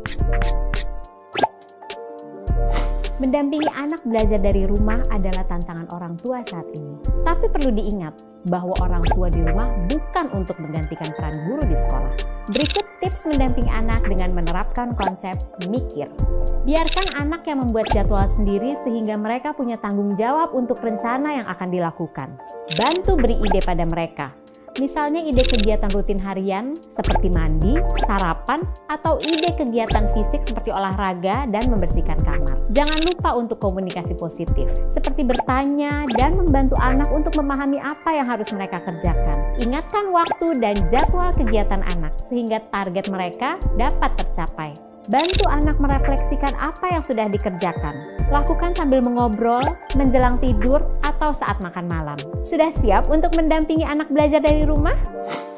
Mendampingi anak belajar dari rumah adalah tantangan orang tua saat ini. Tapi perlu diingat bahwa orang tua di rumah bukan untuk menggantikan peran guru di sekolah. Berikut tips mendampingi anak dengan menerapkan konsep mikir. Biarkan anak yang membuat jadwal sendiri sehingga mereka punya tanggung jawab untuk rencana yang akan dilakukan. Bantu beri ide pada mereka. Misalnya ide kegiatan rutin harian seperti mandi, sarapan, atau ide kegiatan fisik seperti olahraga dan membersihkan kamar. Jangan lupa untuk komunikasi positif, seperti bertanya dan membantu anak untuk memahami apa yang harus mereka kerjakan. Ingatkan waktu dan jadwal kegiatan anak sehingga target mereka dapat tercapai. Bantu anak merefleksikan apa yang sudah dikerjakan. Lakukan sambil mengobrol, menjelang tidur, atau saat makan malam. Sudah siap untuk mendampingi anak belajar dari rumah?